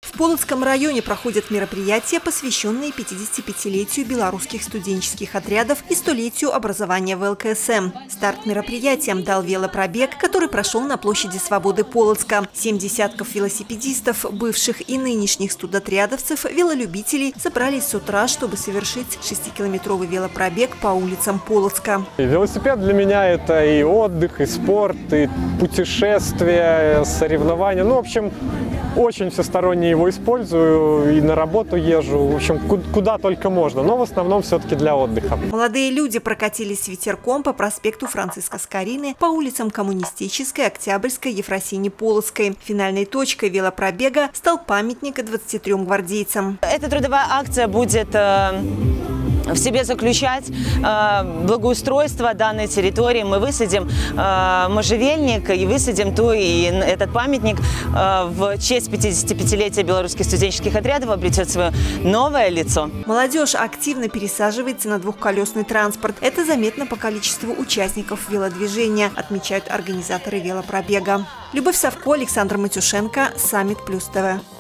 В Полоцком районе проходят мероприятия, посвященные 55-летию белорусских студенческих отрядов и 100-летию образования в ЛКСМ. Старт мероприятиям дал велопробег, который прошел на площади Свободы Полоцка. 7 десятков велосипедистов, бывших и нынешних студотрядовцев, велолюбителей собрались с утра, чтобы совершить 6-километровый велопробег по улицам Полоцка. Велосипед для меня это и отдых, и спорт, и путешествия, соревнования. Ну, в общем, очень всесторонне его использую, и на работу езжу, в общем, куда только можно, но в основном все-таки для отдыха. Молодые люди прокатились с ветерком по проспекту Франциска Скорины, по улицам Коммунистической, Октябрьской, Ефросиньи Полоцкой. Финальной точкой велопробега стал памятник 23 гвардейцам. Эта трудовая акция будет в себе заключать благоустройство данной территории. Мы высадим можжевельник и высадим этот памятник в честь 55-летия белорусских студенческих отрядов обретет свое новое лицо. Молодежь активно пересаживается на двухколесный транспорт. Это заметно по количеству участников велодвижения, отмечают организаторы велопробега. Любовь Савко, Александр Матюшенко, Саммит Плюс ТВ.